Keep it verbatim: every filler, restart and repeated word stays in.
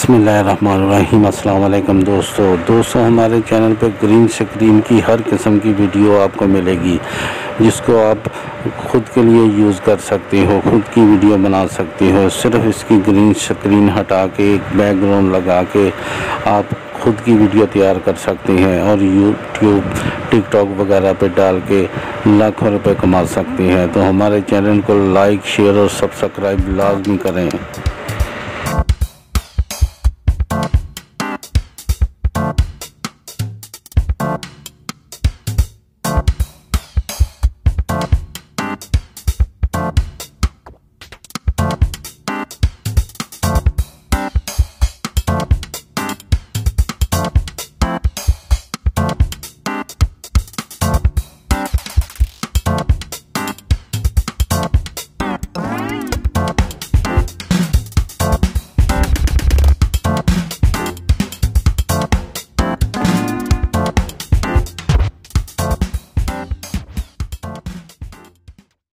बिस्मिल्लाहिर्रहमानिर्रहीम। अस्सलाम वालेकुम दोस्तों दोस्तों हमारे चैनल पे ग्रीन स्क्रीन की हर किस्म की वीडियो आपको मिलेगी, जिसको आप ख़ुद के लिए यूज़ कर सकते हो, ख़ुद की वीडियो बना सकते हो। सिर्फ इसकी ग्रीन स्क्रीन हटा के एक बैकग्राउंड लगा के आप ख़ुद की वीडियो तैयार कर सकते हैं और यूट्यूब टिकटॉक वगैरह पे डाल के लाखों रुपए कमा सकते हैं। तो हमारे चैनल को लाइक शेयर और सब्सक्राइब लाजमी करें।